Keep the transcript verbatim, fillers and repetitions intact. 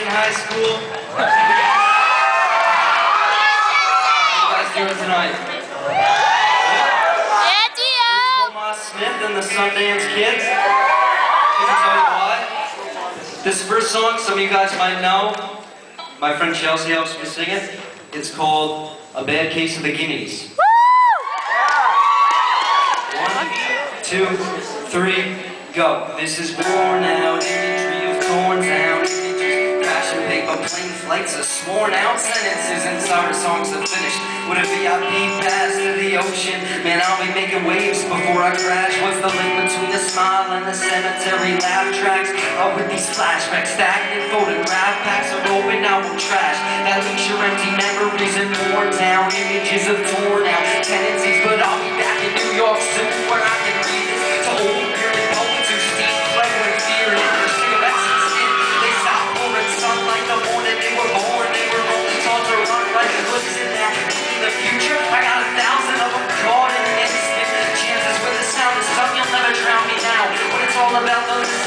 high school. How you guys doing tonight? Smith and the Sundance Kids. Can I tell you why? This first song, some of you guys might know. My friend Chelsea helps me sing it. It's called A Bad Case of the Gimmies. One, two, three, go. This is worn out imagery of torn down images. Fashion paper, plain flights of sworn out sentences inside our songs that finished. With a V I P pass to the ocean, man, I'll be making waves before I crash. What's the link between the smile and the cemetery laugh tracks? Oh, with these flashbacks, stacked in photograph packs of open album trash that leaves your empty memories and worn down images of torn out tendencies. But I'll be back in New York soon, where I can read this to old bearded poets who steep flagrant fear in their cigarettes and skin. They stopped pouring sunlight the morning they were born. They were only taught to run right. Listen now. The future, I got a thousand of them caught in an instant. Chances with the sound of sun, you'll never drown me now. When it's all about those